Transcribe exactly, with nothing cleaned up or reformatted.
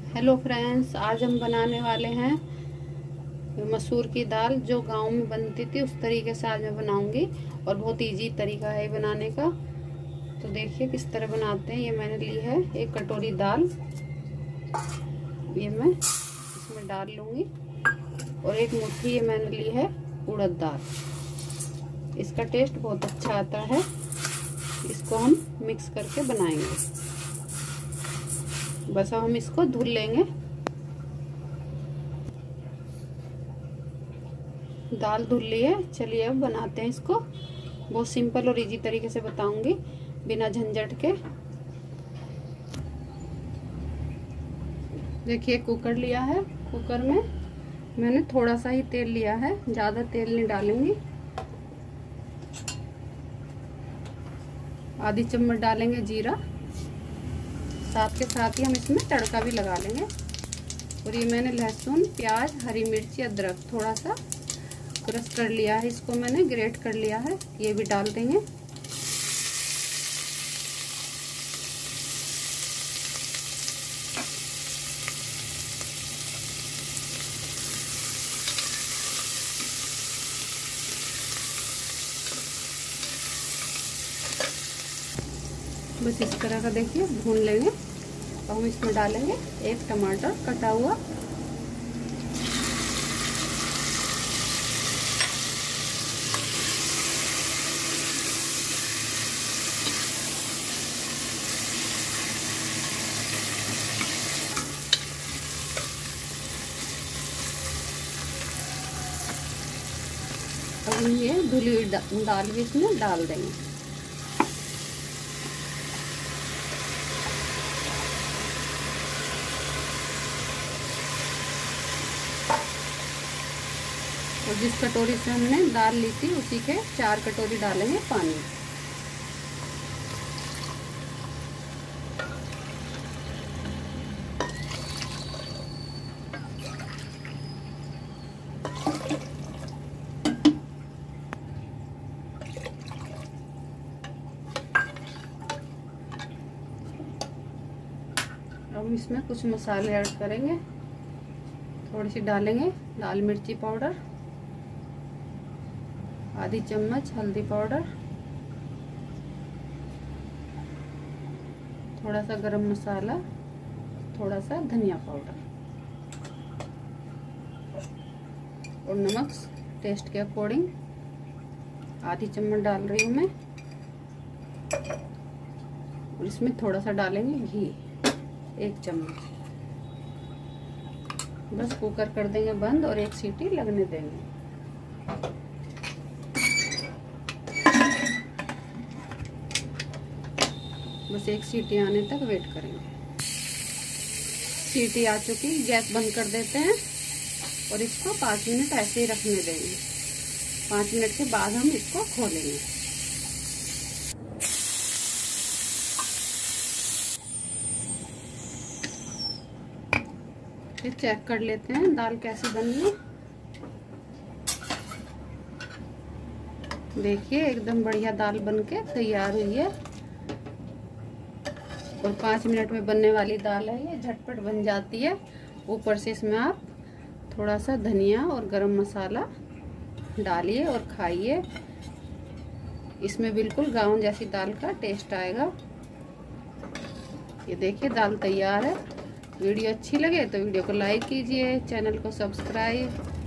Hello friends, आज हम बनाने वाले हैं मसूर की दाल। जो गांव में बनती थी उस तरीके से आज मैं बनाऊंगी और बहुत इजी तरीका है बनाने का। तो देखिए किस तरह बनाते हैं। ये मैंने ली है एक कटोरी दाल, ये मैं इसमें डाल लूंगी। और एक मुट्ठी ये मैंने ली है उड़द दाल। इसका टेस्ट बहुत अच्छा आता है। इसको हम मिक्स करके बनाएंगे। बस अब हम इसको धुल लेंगे। दाल धुल ली है। चलिए अब बनाते हैं इसको। बहुत सिंपल और इजी तरीके से बताऊंगी, बिना झंझट के। देखिए कुकर लिया है। कुकर में मैंने थोड़ा सा ही तेल लिया है, ज़्यादा तेल नहीं डालेंगी। आधी चम्मच डालेंगे जीरा, साथ के साथ ही हम इसमें तड़का भी लगा लेंगे। और ये मैंने लहसुन, प्याज, हरी मिर्ची, अदरक थोड़ा सा क्रश कर लिया है, इसको मैंने ग्रेट कर लिया है, ये भी डाल देंगे। बस इस तरह का देखिए भून लेंगे। और हम इसमें डालेंगे एक टमाटर कटा हुआ, अब ये धुली हुई दाल भी इसमें डाल देंगे। और जिस कटोरी से हमने दाल ली थी उसी के चार कटोरी डालेंगे पानी। अब इसमें कुछ मसाले ऐड करेंगे। थोड़ी सी डालेंगे लाल मिर्ची पाउडर, आधी चम्मच हल्दी पाउडर, थोड़ा सा गरम मसाला, थोड़ा सा धनिया पाउडर और नमक टेस्ट के अकॉर्डिंग आधी चम्मच डाल रही हूँ मैं। और इसमें थोड़ा सा डालेंगे घी, एक चम्मच। बस कुकर कर देंगे बंद और एक सीटी लगने देंगे। बस एक सीटी आने तक वेट करेंगे। सीटी आ चुकी, गैस बंद कर देते हैं और इसको पाँच मिनट ऐसे ही रखने देंगे। पाँच मिनट के बाद हम इसको खोलेंगे। फिर चेक कर लेते हैं दाल कैसी बनी है। देखिए एकदम बढ़िया दाल बनके तैयार हुई है। और पाँच मिनट में बनने वाली दाल है, ये झटपट बन जाती है। ऊपर से इसमें आप थोड़ा सा धनिया और गरम मसाला डालिए और खाइए। इसमें बिल्कुल गाँव जैसी दाल का टेस्ट आएगा। ये देखिए दाल तैयार है। वीडियो अच्छी लगे तो वीडियो को लाइक कीजिए, चैनल को सब्सक्राइब